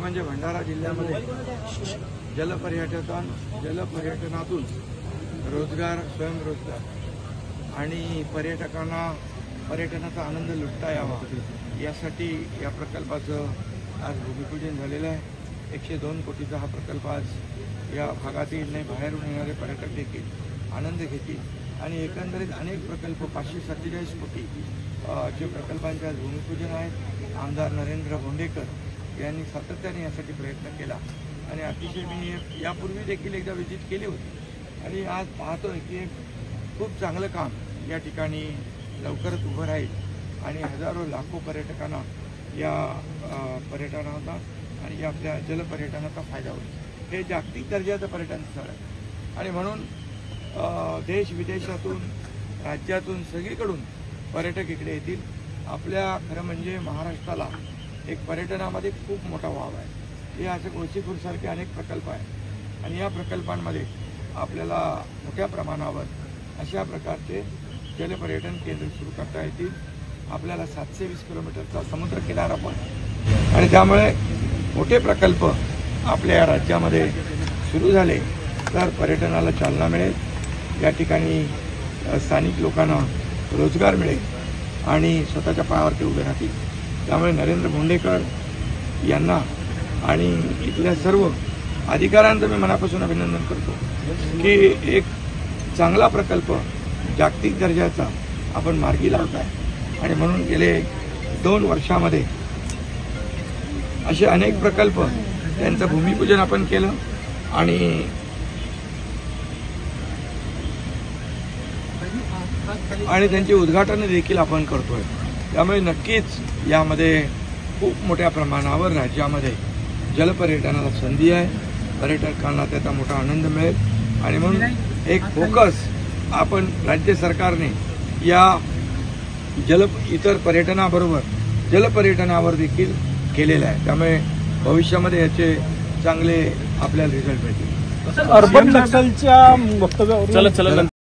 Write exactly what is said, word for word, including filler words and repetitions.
म्हणजे भंडारा जिल्ह्यामध्ये जलपर्यटन जलपर्यटनातून रोजगार, स्वयंरोजगार आणि पर्यटकांना पर्यटनाचा आनंद लुटता यावा यासाठी या प्रकल्पाचं आज भूमिपूजन झालेलं आहे। एकशे दोन कोटीचा हा प्रकल्प आज या भागातील नाही बाहेरून येणारे पर्यटक देखील आनंद घेतील आणि एकंदरीत अनेक प्रकल्प पाचशे सत्तेचाळीस कोटी चे प्रकल्पांचे आज भूमिपूजन आहे। आमदार नरेंद्र भोंडेकर यांनी सातत्याने यासाठी प्रयत्न केला आणि अतिशय मी यापूर्वी देखील एकदा व्हिजिट केली होती आणि आज पाहतोय की खूप चांगलं काम या ठिकाणी लवकरच उभं राहील आणि हजारो लाखो पर्यटकांना या पर्यटनाचा आणि या आपल्या जलपर्यटनाचा फायदा होईल। हे जागतिक दर्जाचं पर्यटन स्थळ आहे आणि म्हणून देश विदेशातून राज्यातून सगळीकडून पर्यटक इकडे येतील। आपल्या खरं म्हणजे महाराष्ट्राला एक पर्यटनामध्ये खूप मोठा वाव आहे। हे असे गोसीखुरसारखे अनेक प्रकल्प आहेत आणि या प्रकल्पांमध्ये आपल्याला मोठ्या प्रमाणावर अशा प्रकारचे जलपर्यटन केंद्र सुरू करता येतील। आपल्याला सातशे वीस किलोमीटरचा समुद्र किनारा पण आणि त्यामुळे मोठे प्रकल्प आपल्या या राज्यामध्ये सुरू झाले तर पर्यटनाला चालना मिळेल, या ठिकाणी स्थानिक लोकांना रोजगार मिळेल आणि स्वतःच्या पायावरती उभे राहतील। त्यामुळे नरेंद्र भोंडेकर यांना आणि इथल्या सर्व अधिकाऱ्यांचं मी मनापासून अभिनंदन करतो की एक चांगला प्रकल्प जागतिक दर्जाचा आपण मार्गी लावत आहे आणि म्हणून गेले दोन वर्षामध्ये असे अनेक प्रकल्प त्यांचं भूमिपूजन आपण केलं आणि आणि त्यांचे उद्घाटन देखील आपण करतोय। त्यामुळे नक्कीच यामध्ये खूप मोठ्या प्रमाणावर राज्यामध्ये जलपर्यटनाला संधी आहे, पर्यटकांना त्याचा मोठा आनंद मिळेल आणि म्हणून एक फोकस आपण राज्य सरकारने या जल इतर पर्यटनाबरोबर जलपर्यटनावर देखील केलेलं आहे। त्यामुळे भविष्यामध्ये याचे चांगले आपल्याला रिझल्ट मिळतील। अर्बन नक्षलच्या वक्तव्यावर